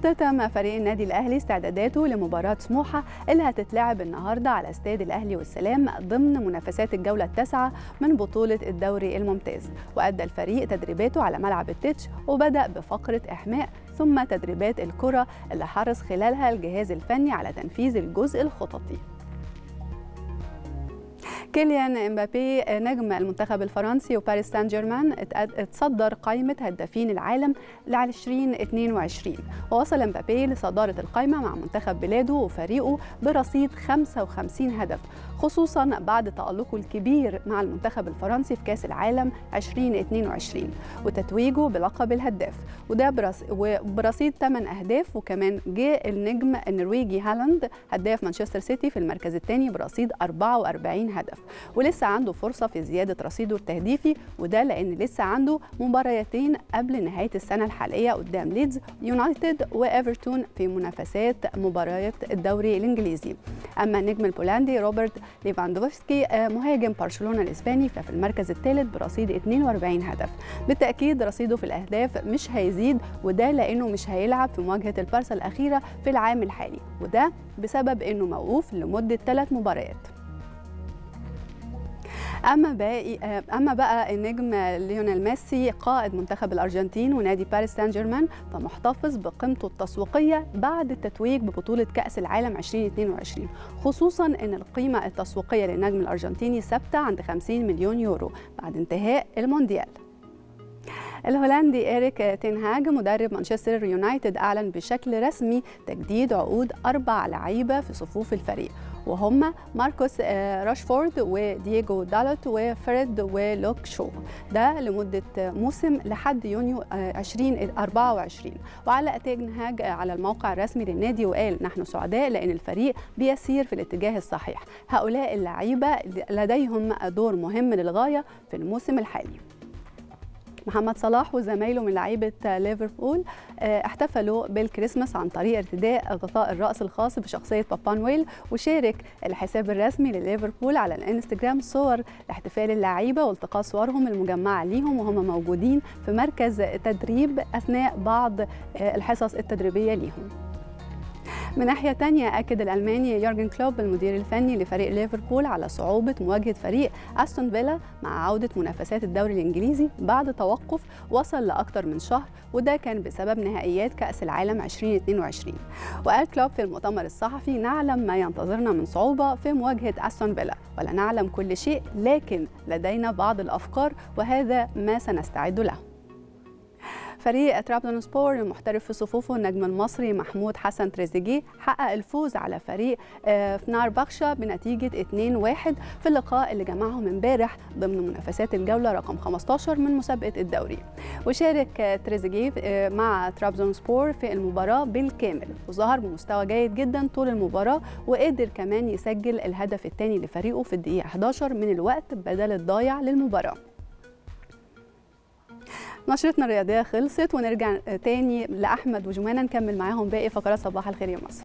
اختتم فريق النادي الأهلي استعداداته لمباراة سموحة اللي هتتلعب النهاردة على استاد الأهلي والسلام ضمن منافسات الجولة التاسعة من بطولة الدوري الممتاز. وأدى الفريق تدريباته على ملعب التتش وبدأ بفقرة إحماء ثم تدريبات الكرة اللي حرص خلالها الجهاز الفني على تنفيذ الجزء الخططي. كيليان امبابي نجم المنتخب الفرنسي وباريس سان جيرمان اتصدر قائمة هدافين العالم ل 2022 ووصل امبابي لصدارة القائمة مع منتخب بلاده وفريقه برصيد 55 هدف، خصوصا بعد تألقه الكبير مع المنتخب الفرنسي في كأس العالم 2022 وتتويجه بلقب الهداف، وده برصيد 8 أهداف. وكمان جاء النجم النرويجي هالاند هداف مانشستر سيتي في المركز الثاني برصيد 44 هدف، ولسه عنده فرصة في زيادة رصيده التهديفي، وده لأن لسه عنده مباريتين قبل نهاية السنة الحالية قدام ليدز يونايتد وإيفرتون في منافسات مباريات الدوري الإنجليزي. أما النجم البولندي روبرت ليفاندوفسكي مهاجم برشلونة الإسباني ففي المركز الثالث برصيد 42 هدف. بالتأكيد رصيده في الأهداف مش هيزيد، وده لأنه مش هيلعب في مواجهة البارسا الأخيرة في العام الحالي، وده بسبب أنه موقوف لمدة 3 مباريات. أما بقى النجم ليونيل ميسي قائد منتخب الأرجنتين ونادي باريس سان جيرمان فمحتفظ بقيمته التسويقية بعد التتويج ببطولة كأس العالم 2022، خصوصا أن القيمة التسويقية للنجم الأرجنتيني ثابتة عند 50 مليون يورو بعد انتهاء المونديال. الهولندي إريك تين هاج مدرب مانشستر يونايتد أعلن بشكل رسمي تجديد عقود 4 لعيبة في صفوف الفريق، وهم ماركوس راشفورد ودييغو دالوت وفريد ولوك شو، ده لمدة موسم لحد يونيو 2024. وعلق تين هاج على الموقع الرسمي للنادي وقال: نحن سعداء لأن الفريق بيسير في الاتجاه الصحيح، هؤلاء اللعيبة لديهم دور مهم للغاية في الموسم الحالي. محمد صلاح وزمايله من لعيبة ليفربول احتفلوا بالكريسماس عن طريق ارتداء غطاء الرأس الخاص بشخصية بابا نويل، وشارك الحساب الرسمي لليفربول على الانستجرام صور لاحتفال اللعيبة والتقاط صورهم المجمعة ليهم وهم موجودين في مركز تدريب أثناء بعض الحصص التدريبية ليهم. من ناحية تانية أكد الألماني يورجن كلوب المدير الفني لفريق ليفربول على صعوبة مواجهة فريق أستون فيلا مع عودة منافسات الدوري الإنجليزي بعد توقف وصل لأكثر من شهر، وده كان بسبب نهائيات كأس العالم 2022. وقال كلوب في المؤتمر الصحفي: نعلم ما ينتظرنا من صعوبة في مواجهة أستون فيلا ولا نعلم كل شيء، لكن لدينا بعض الأفكار وهذا ما سنستعد له. فريق ترابزونسبور المحترف في صفوفه النجم المصري محمود حسن تريزيجيه حقق الفوز على فريق فنربخشة بنتيجة 2-1 في اللقاء اللي جمعهم امبارح ضمن منافسات الجولة رقم 15 من مسابقة الدوري. وشارك تريزيجيه مع ترابزونسبور في المباراة بالكامل وظهر بمستوى جيد جدا طول المباراة، وقدر كمان يسجل الهدف الثاني لفريقه في الدقيقة 11 من الوقت بدل الضايع للمباراة. نشرتنا الرياضية خلصت ونرجع تاني لأحمد وجمانة نكمل معاهم باقي فقرات صباح الخير يا مصر.